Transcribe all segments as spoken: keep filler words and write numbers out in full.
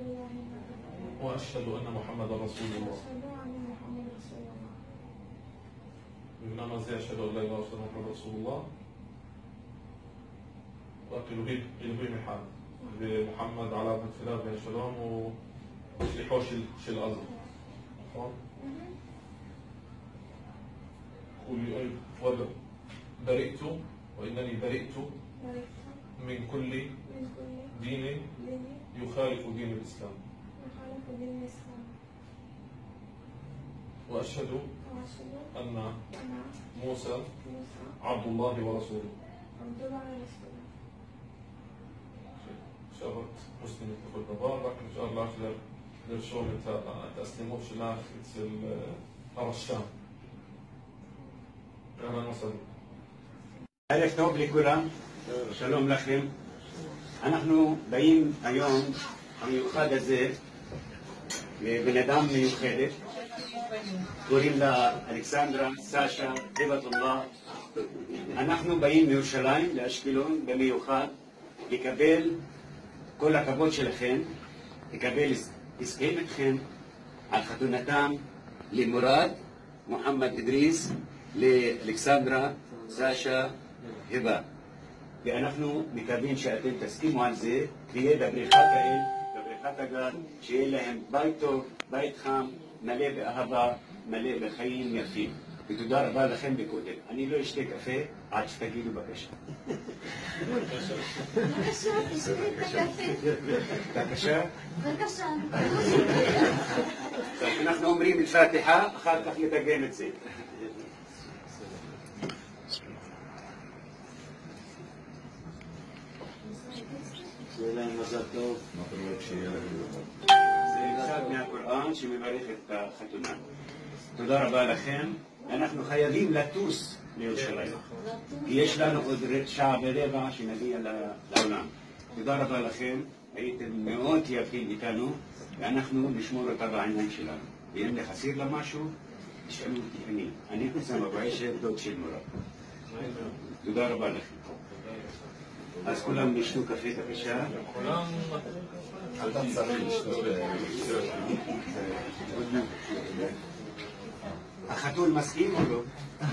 وأشهد أن محمدا رسول الله. بنماز أشهد أن لا إله إلا الله محمد رسول الله. وأكلوا إلهي محمد بمحمد على ابن فلان بن شلون وشلحوش شل أزر. قولي برئت وإنني برئت من كل دين يخالف دين الإسلام. وأشهد أن موسى عبد الله ورسوله. شابت مسلمة في الدبار لكن إن شاء الله للشغل تأسلموه شلاخ الرشام. أهلا وسهلا. ערב טוב לכולם, שלום לכם. אנחנו באים היום המיוחד הזה לבן אדם מיוחדת, קוראים לה אלכסנדרה סשה היבתולlah. אנחנו באים מירושלים לאשקלון במיוחד לקבל כל הכבוד שלכם, לקבל הסכם איתכם על חתונתם למורד מוחמד אדריס לאלכסנדרה סשה היבה. ואנחנו מקווים שאתם תסכימו על זה, תהיה בבריכת האל, בבריכת הגת, שיהיה להם בית טוב, בית חם, מלא באהבה, מלא בחיים יפים. ותודה רבה לכם בקודם. אני לא אשתה קפה עד שתגידו בבקשה. בבקשה. בבקשה? בבקשה. אנחנו אומרים אל-פאתחה, אחר כך נתרגם את זה. שיהיה להם מזל טוב. זה אחד מהקוראן שמברך את החתונה. תודה רבה לכם. אנחנו חייבים לטוס לירושלים, כי יש לנו עוד שעה ורבע שנגיע לעולם. תודה רבה לכם, הייתם מאוד יפים איתנו, ואנחנו נשמור אותה בעיניים שלנו. ואם לחסיר לה משהו, תשאלו אותי אני. אני חוסם אבו-עישר, דוד של מורד. תודה רבה לכם. אז כולם ישתו קפה בבקשה. כולם אל תצטרך לשתות. החתול מסכים או לא?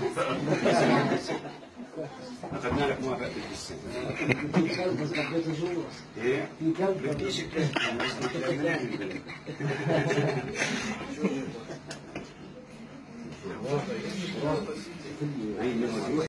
أخذنا لك موافقة الجسم. في كلب بس حبيته جوا. إيه؟ في كلب بديش الكلب.